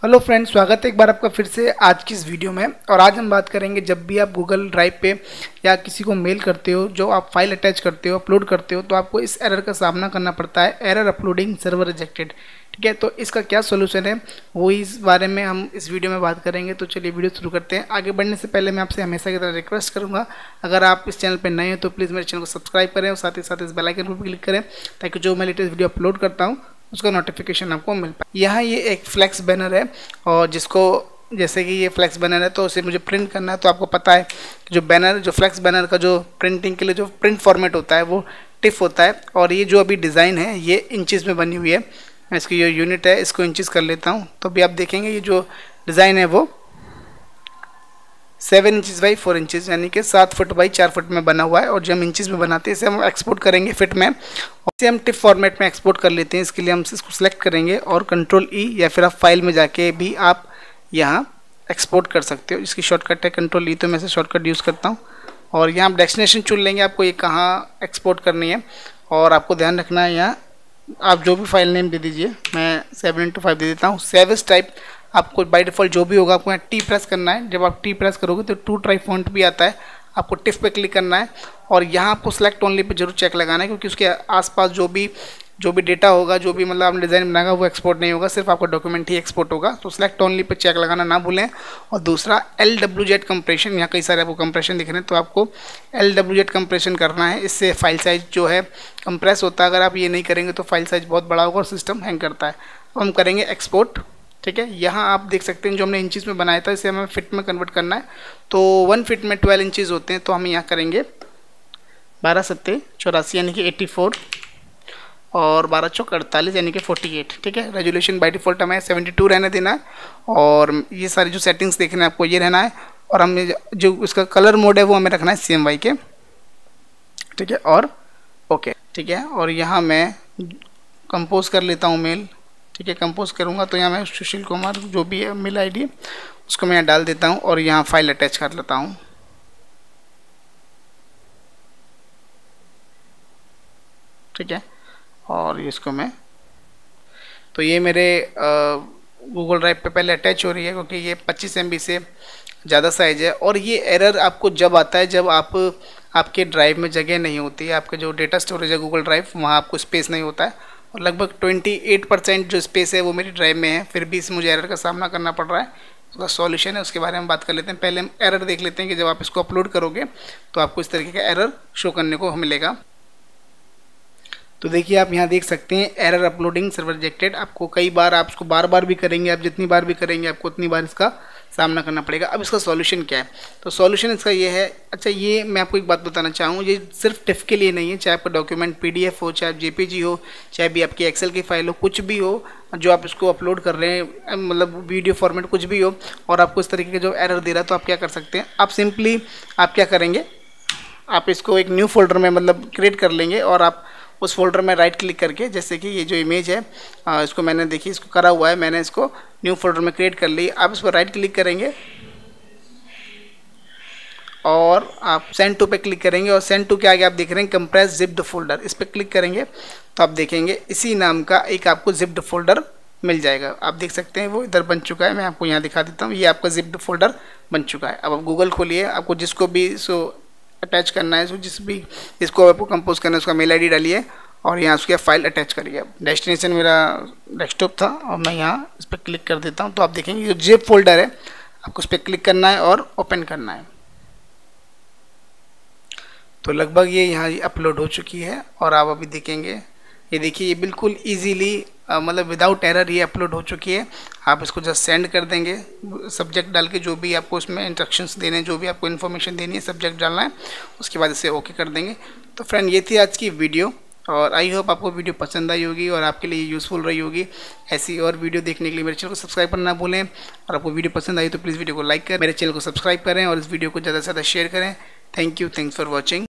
Hello friends, स्वागत है एक बार आपका फिर से आज की इस वीडियो में। और आज हम बात करेंगे जब भी आप गूगल ड्राइव पे या किसी को मेल करते हो, जो आप फाइल अटैच करते हो, अपलोड करते हो, तो आपको इस एरर का सामना करना पड़ता है, एरर अपलोडिंग सर्वर रिजेक्टेड। ठीक है, तो इसका क्या सोल्यूशन है वो इस बारे में हम इस वीडियो में बात करेंगे। तो चलिए वीडियो शुरू करते हैं। आगे बढ़ने से पहले मैं आपसे हमेशा की तरह रिक्वेस्ट करूँगा, अगर आप इस चैनल पर नए हैं तो प्लीज़ मेरे चैनल को सब्सक्राइब करें और साथ ही साथ इस बेल आइकन पर भी क्लिक करें, ताकि जो मैं लेटेस्ट वीडियो अपलोड करता हूँ उसका नोटिफिकेशन आपको मिल पाए। यहाँ ये एक फ्लैक्स बैनर है, और जिसको जैसे कि ये फ्लैक्स बैनर है तो उसे मुझे प्रिंट करना है। तो आपको पता है कि जो फ्लैक्स बैनर का जो प्रिंटिंग के लिए जो प्रिंट फॉर्मेट होता है वो टिफ होता है। और ये जो अभी डिज़ाइन है ये इंचज़ में बनी हुई है। मैं इसकी जो यूनिट है इसको इंचज़ कर लेता हूँ, तो अभी आप देखेंगे ये जो डिज़ाइन है वो 7 इंचज़ बाई 4 इंचज़ यानी कि 7 फुट बाई 4 फुट में बना हुआ है। और जो हम इंचज़ में बनाते हैं इसे हम एक्सपोर्ट करेंगे फिट में, और इसे हम टिप फॉर्मेट में एक्सपोर्ट कर लेते हैं। इसके लिए हम इसको सिलेक्ट करेंगे और कंट्रोल ई, या फिर आप फाइल में जाके भी आप यहाँ एक्सपोर्ट कर सकते हो। इसकी शॉर्टकट है कंट्रोल ई, तो मैं इसे शॉर्टकट यूज़ करता हूँ। और यहाँ आप डेस्टिनेशन चुन लेंगे, आपको ये कहाँ एक्सपोर्ट करनी है। और आपको ध्यान रखना है यहाँ आप जो भी फाइल नेम दे दीजिए, मैं 7x5 दे देता हूँ। सेव एज टाइप आपको बाय डिफ़ॉल्ट जो भी होगा आपको यहाँ टी प्रेस करना है। जब आप टी प्रेस करोगे तो टू ट्राई फॉन्ट भी आता है, आपको टिफ पे क्लिक करना है। और यहाँ आपको सेलेक्ट ओनली पे जरूर चेक लगाना है, क्योंकि उसके आसपास जो भी डेटा होगा, जो भी मतलब आपने डिज़ाइन बनाएगा वो एक्सपोर्ट नहीं होगा, सिर्फ आपका डॉक्यूमेंट ही एक्सपोर्ट होगा। तो सेलेक्ट ओनली पे चेक लगाना ना भूलें। और दूसरा LWZ कंप्रेशन, यहाँ कई सारे आपको कंप्रेशन दिख रहे हैं, तो आपको LWZ कंप्रेशन करना है। इससे फाइल साइज जो है कंप्रेस होता है। अगर आप ये नहीं करेंगे तो फाइल साइज बहुत बड़ा होगा और सिस्टम हैंग करता है। अब हम करेंगे एक्सपोर्ट। ठीक है, यहाँ आप देख सकते हैं जो हमने इंचज़ में बनाया था इसे हमें फिट में कन्वर्ट करना है। तो 1 फिट में 12 इंचज़ होते हैं, तो हम यहाँ करेंगे 12 सत्ते 84 यानी कि 84 और 12 चौक 48 यानी कि 48। ठीक है, रेजोल्यूशन बाय डिफ़ॉल्ट हमें 72 रहने देना है। और ये सारी जो सेटिंग्स देखना है आपको ये रहना है। और हमें जो इसका कलर मोड है वो हमें रखना है CMY के। ठीक है, और ओके। ठीक है, और यहाँ मैं कंपोज कर लेता हूँ मेल। ठीक है, कंपोज करूँगा तो यहाँ मैं सुशील कुमार जो भी है मेल ID उसको मैं यहाँ डाल देता हूँ और यहाँ फाइल अटैच कर लेता हूँ। ठीक है, और इसको मैं तो ये मेरे गूगल ड्राइव पे पहले अटैच हो रही है, क्योंकि ये 25 MB से ज़्यादा साइज है। और ये एरर आपको जब आता है जब आपके ड्राइव में जगह नहीं होती है, आपके जो डेटा स्टोरेज है गूगल ड्राइव वहाँ आपको स्पेस नहीं होता है। और लगभग 28% जो स्पेस है वो मेरी ड्राइव में है, फिर भी इस मुझे एरर का सामना करना पड़ रहा है। उसका सॉल्यूशन है, उसके बारे में बात कर लेते हैं। पहले हम एरर देख लेते हैं कि जब आप इसको अपलोड करोगे तो आपको इस तरीके का एरर शो करने को मिलेगा। तो देखिए आप यहाँ देख सकते हैं एरर अपलोडिंग सर्वर रिजेक्टेड। आपको कई बार आप इसको बार बार भी करेंगे, आप जितनी बार भी करेंगे आपको उतनी बार इसका सामना करना पड़ेगा। अब इसका सॉल्यूशन क्या है? तो सॉल्यूशन इसका ये है। अच्छा, ये मैं आपको एक बात बताना चाहूँ, ये सिर्फ टिफ के लिए नहीं है। चाहे आपका डॉक्यूमेंट PDF हो, चाहे JPG हो, चाहे भी आपकी एक्सेल की फाइल हो, कुछ भी हो जो आप इसको अपलोड कर रहे हैं, मतलब वीडियो फॉर्मेट कुछ भी हो, और आपको इस तरीके का जो एरर दे रहा है, तो आप क्या कर सकते हैं, आप सिंपली आप क्या करेंगे, आप इसको एक न्यू फोल्डर में मतलब क्रिएट कर लेंगे। और आप उस फोल्डर में राइट क्लिक करके, जैसे कि ये जो इमेज है इसको मैंने देखिए इसको करा हुआ है, मैंने इसको न्यू फोल्डर में क्रिएट कर ली। आप इस पर राइट क्लिक करेंगे और आप सेंड टू पे क्लिक करेंगे। और सेंड टू के आगे आप देख रहे हैं कंप्रेस जिप्ड फोल्डर, इस पर क्लिक करेंगे तो आप देखेंगे इसी नाम का एक आपको जिप्ड फोल्डर मिल जाएगा। आप देख सकते हैं वो इधर बन चुका है, मैं आपको यहाँ दिखा देता हूँ। ये आपका जिप्ड फोल्डर बन चुका है। अब आप गूगल खोलिए, आपको जिसको भी अटैच करना है, जिसको आपको कंपोज करना है उसका मेल ID डालिए और यहाँ उसकी फाइल अटैच करिए। अब डेस्टिनेशन मेरा डेस्कटॉप था और मैं यहाँ इस पर क्लिक कर देता हूँ, तो आप देखेंगे जो जिप फोल्डर है आपको उस पर क्लिक करना है और ओपन करना है। तो लगभग ये यहाँ अपलोड हो चुकी है और आप अभी देखेंगे, ये देखिए ये बिल्कुल ईजीली मतलब विदाउट एरर ये अपलोड हो चुकी है। आप इसको जस्ट सेंड कर देंगे, सब्जेक्ट डाल के जो भी आपको उसमें इंस्ट्रक्शंस देने हैं, जो भी आपको इन्फॉर्मेशन देनी है सब्जेक्ट डालना है, उसके बाद इसे ओके कर देंगे। तो फ्रेंड ये थी आज की वीडियो, और आई होप आपको वीडियो पसंद आई होगी और आपके लिए यूज़फुल रही होगी। ऐसी और वीडियो देखने के लिए मेरे चैनल को सब्सक्राइब करना ना भूलें। और आपको वीडियो पसंद आई तो प्लीज़ वीडियो को लाइक करें, मेरे चैनल को सब्सक्राइब करें और इस वीडियो को ज़्यादा से ज़्यादा शेयर करें। Thank you, thanks for watching.